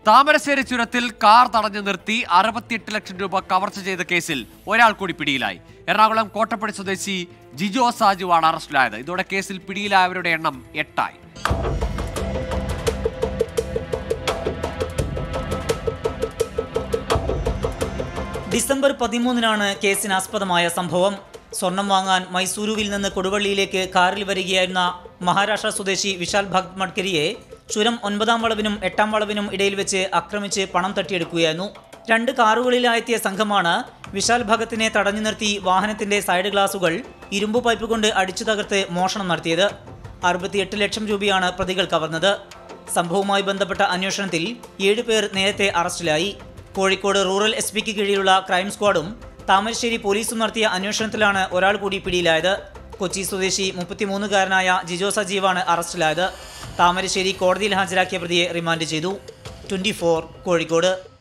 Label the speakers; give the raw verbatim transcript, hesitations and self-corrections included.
Speaker 1: താമരശ്ശേരി ചുരത്തിൽ കാർ തടഞ്ഞു നിർത്തി അറുപത്തിയെട്ട് ലക്ഷം രൂപ കവർച്ച ചെയ്ത കേസിൽ ഒരാൾ കൂടി പിടിയിലായി. എറണാകുളം കോട്ടപ്പടി സ്വദേശി ജിജോ സാജുവാണ് അറസ്റ്റിലായത്. ഇതോടെ കേസിൽ പിടിയിലായവരുടെ എണ്ണം എട്ടായി.
Speaker 2: ഡിസംബർ പതിമൂന്നിനാണ് കേസിനാസ്പദമായ സംഭവം. സ്വർണം വാങ്ങാൻ മൈസൂരുവിൽ നിന്ന് കൊടുവള്ളിയിലേക്ക് കാറിൽ വരികയായിരുന്ന മഹാരാഷ്ട്ര സ്വദേശി വിശാൽ ഭഗത് മഡ്കരിയെ ചുരം ഒൻപതാം വളവിനും എട്ടാം വളവിനും ഇടയിൽ വെച്ച് ആക്രമിച്ച് പണം തട്ടിയെടുക്കുകയായിരുന്നു. രണ്ട് കാറുകളിലായെത്തിയ സംഘമാണ് വിശാൽ ഭഗത്തിനെ തടഞ്ഞു നിർത്തി വാഹനത്തിന്റെ സൈഡ് ഗ്ലാസുകൾ ഇരുമ്പു പൈപ്പ് കൊണ്ട് അടിച്ചു തകർത്ത് മോഷണം നടത്തിയത്. അറുപത്തിയെട്ട് ലക്ഷം രൂപയാണ് പ്രതികൾ കവർന്നത്. സംഭവവുമായി ബന്ധപ്പെട്ട അന്വേഷണത്തിൽ ഏഴുപേർ നേരത്തെ അറസ്റ്റിലായി. കോഴിക്കോട് റൂറൽ എസ് പിക്ക് കീഴിലുള്ള ക്രൈം സ്ക്വാഡും താമരശ്ശേരി പോലീസും നടത്തിയ അന്വേഷണത്തിലാണ് ഒരാൾ കൂടി പിടിയിലായത്. കൊച്ചി സ്വദേശി മുപ്പത്തിമൂന്നുകാരനായ ജിജോ സജീവാണ് അറസ്റ്റിലായത്. താമരശ്ശേരി കോടതിയിൽ ഹാജരാക്കിയ പ്രതിയെ റിമാൻഡ് ചെയ്തു. Twenty four Kozhikode.